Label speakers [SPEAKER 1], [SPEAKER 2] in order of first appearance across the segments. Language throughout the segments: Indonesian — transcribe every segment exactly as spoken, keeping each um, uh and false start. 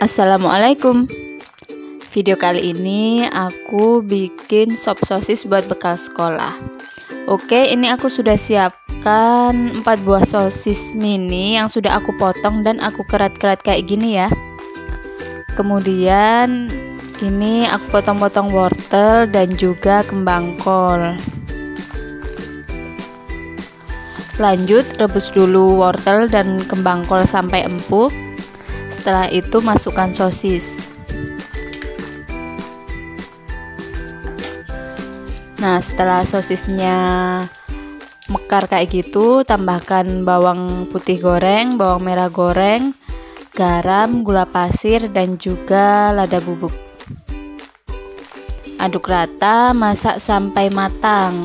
[SPEAKER 1] Assalamualaikum. Video kali ini aku bikin sop sosis buat bekal sekolah. Oke, ini aku sudah siapkan empat buah sosis mini yang sudah aku potong dan aku kerat-kerat kayak gini ya. Kemudian ini aku potong-potong wortel dan juga kembang kol. Lanjut rebus dulu wortel dan kembang kol sampai empuk. Setelah itu masukkan sosis. Nah, setelah sosisnya mekar kayak gitu, tambahkan bawang putih goreng, bawang merah goreng, garam, gula pasir, dan juga lada bubuk. Aduk rata, masak sampai matang.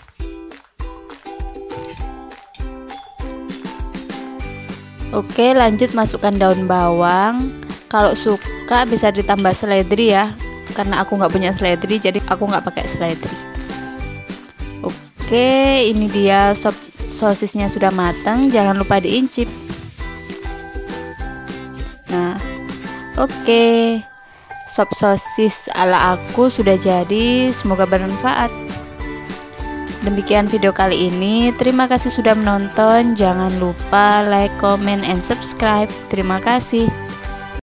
[SPEAKER 1] Oke, lanjut masukkan daun bawang. Kalau suka bisa ditambah seledri ya, karena aku nggak punya seledri jadi aku nggak pakai seledri. Oke, ini dia sop sosisnya sudah matang, jangan lupa diincip. Nah, oke, sop sosis ala aku sudah jadi, semoga bermanfaat. Demikian video kali ini, terima kasih sudah menonton, jangan lupa like, comment, and subscribe. Terima kasih.